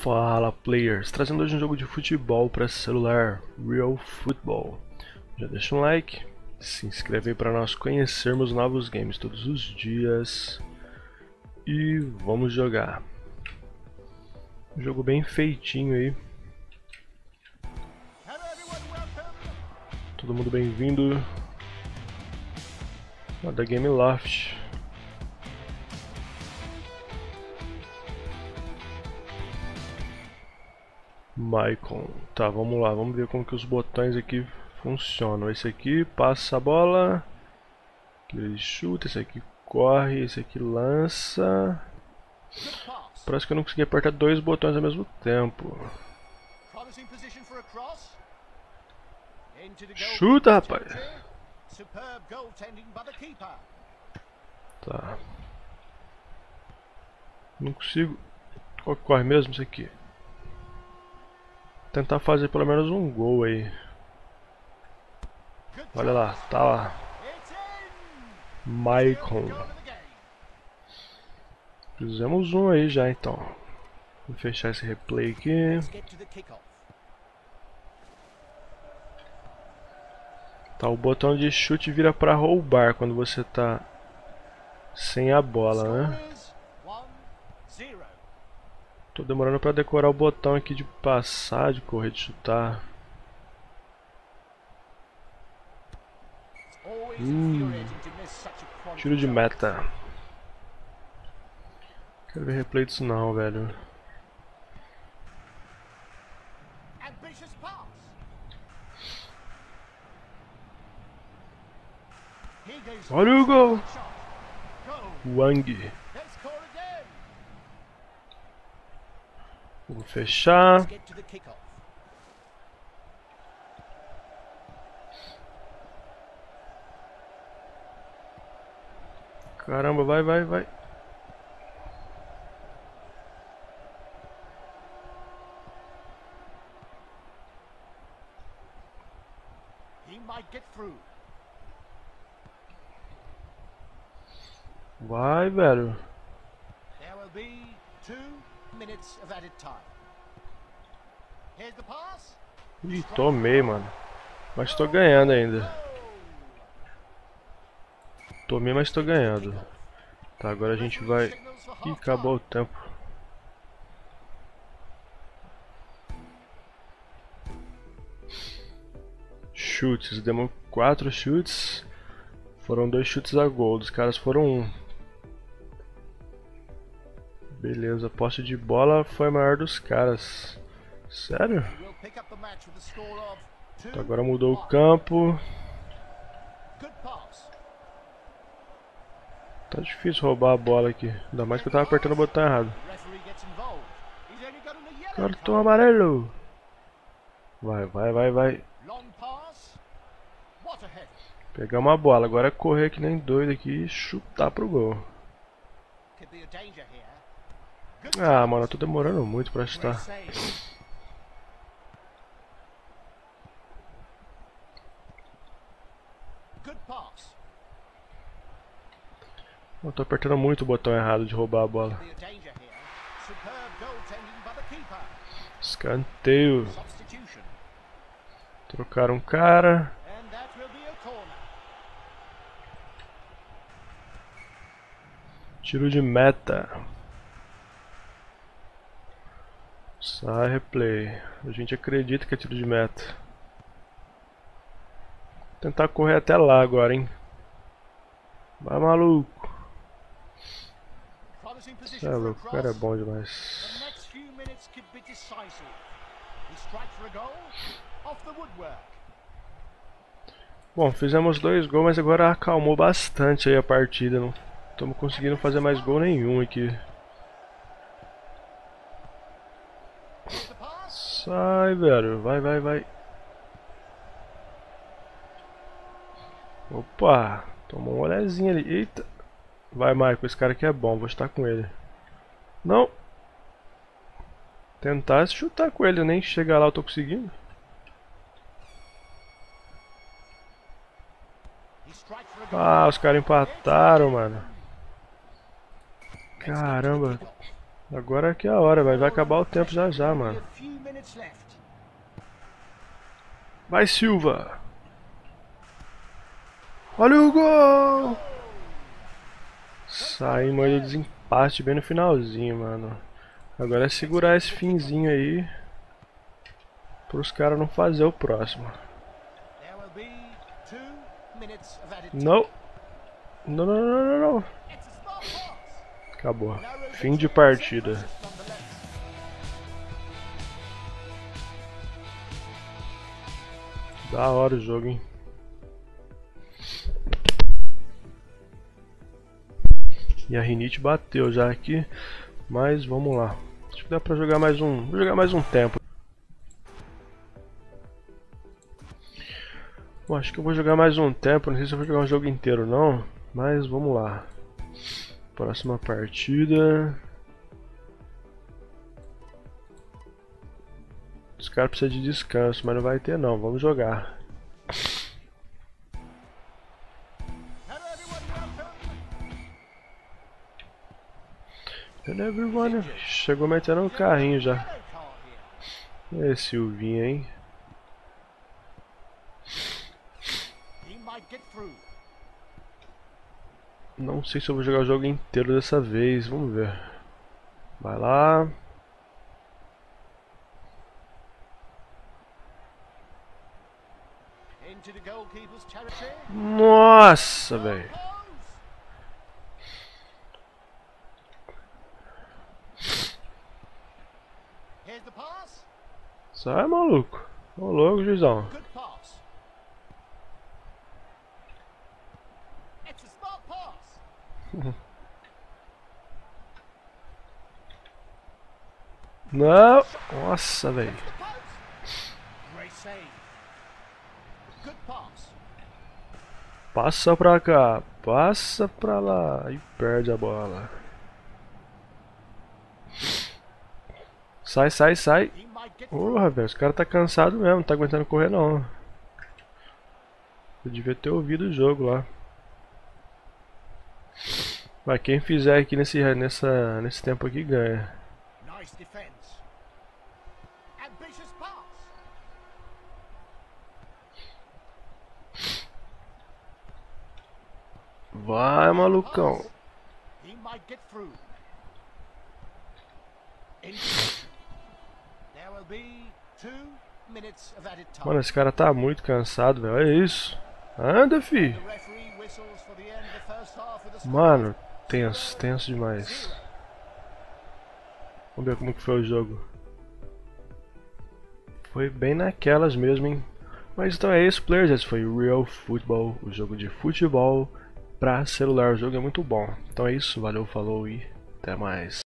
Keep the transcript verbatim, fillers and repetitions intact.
Fala players, trazendo hoje um jogo de futebol para celular, Real Football. Já deixa um like, se inscreve aí para nós conhecermos novos games todos os dias e vamos jogar. Um jogo bem feitinho aí. Todo mundo bem-vindo. Ah, da Gameloft. Maicon. Tá, vamos lá, vamos ver como que os botões aqui funcionam. Esse aqui passa a bola, ele chuta, esse aqui corre, esse aqui lança. Parece que eu não consegui apertar dois botões ao mesmo tempo. Chuta, rapaz! Tá. Não consigo. Qual que corre mesmo isso aqui? Tentar fazer pelo menos um gol aí. Olha lá, tá lá. Maicon. Fizemos um aí já então. Vou fechar esse replay aqui. Tá, o botão de chute vira pra roubar quando você tá sem a bola, né? Tô demorando pra decorar o botão aqui de passar, de correr, de chutar. Hum, tiro de meta. Quero ver replay disso não, velho. Olha o gol! Wang. Vou fechar. Caramba, vai, vai, vai. Vai, velho. Ih, tomei, mano. Mas tô ganhando ainda. Tomei, mas tô ganhando. Tá, agora a gente vai... Ih, acabou o tempo. Chutes, demos quatro chutes. Foram dois chutes a gol, dos caras foram um. Beleza, a posse de bola foi a maior dos caras. Sério? Então agora mudou o campo. Tá difícil roubar a bola aqui. Ainda mais que eu tava apertando o botão errado. Cartão amarelo. Vai, vai, vai, vai. Pegar uma bola. Agora é correr que nem doido aqui e chutar pro gol. Ah, mano, eu tô demorando muito pra chutar. Eu tô apertando muito o botão errado de roubar a bola. Escanteio. Trocaram um cara. Tiro de meta. Sai replay. A gente acredita que é tiro de meta. Vou tentar correr até lá agora, hein. Vai, maluco. Cê é louco, o cara é bom demais. Bom, fizemos dois gols, mas agora acalmou bastante aí a partida. Não estamos conseguindo fazer mais gol nenhum aqui. Sai, velho. Vai, vai, vai. Opa. Tomou um olhazinho ali. Eita. Vai, Michael. Esse cara aqui é bom. Vou estar com ele. Não. Tentar chutar com ele. Nem chegar lá eu tô conseguindo. Ah, os caras empataram, mano. Caramba. Agora que é a hora, vai, vai acabar o tempo já já, mano. Vai, Silva! Olha o gol! Saímos aí do desempate bem no finalzinho, mano. Agora é segurar esse finzinho aí para os caras não fazer o próximo. Não. Não, não, não, não, não. Acabou. Fim de partida. Da hora o jogo, hein? E a rinite bateu já aqui, mas vamos lá. Acho que dá pra jogar mais um, vou jogar mais um tempo. Bom, acho que eu vou jogar mais um tempo, não sei se eu vou jogar um jogo inteiro não, mas vamos lá. Próxima partida. Os caras precisam de descanso, mas não vai ter não, vamos jogar. And everyone chegou metendo um carrinho já. É Silvinha, hein? Não sei se eu vou jogar o jogo inteiro dessa vez, vamos ver. Vai lá. Nossa, velho. Sai, maluco. Ô louco, juizão. Não. Nossa, velho. Passa pra cá. Passa pra lá. E perde a bola. Sai, sai, sai. Porra, velho, os caras tá cansado mesmo, não tá aguentando correr não. Eu devia ter ouvido o jogo lá. Mas quem fizer aqui nesse, nessa, nesse tempo aqui ganha. Vai, malucão. Mano, esse cara tá muito cansado, velho. Olha isso. Anda, fi. Mano, tenso, tenso demais. Vamos ver como que foi o jogo. Foi bem naquelas mesmo, hein. Mas então é isso, players. Esse foi o Real Football, o jogo de futebol pra celular. O jogo é muito bom. Então é isso, valeu, falou e até mais.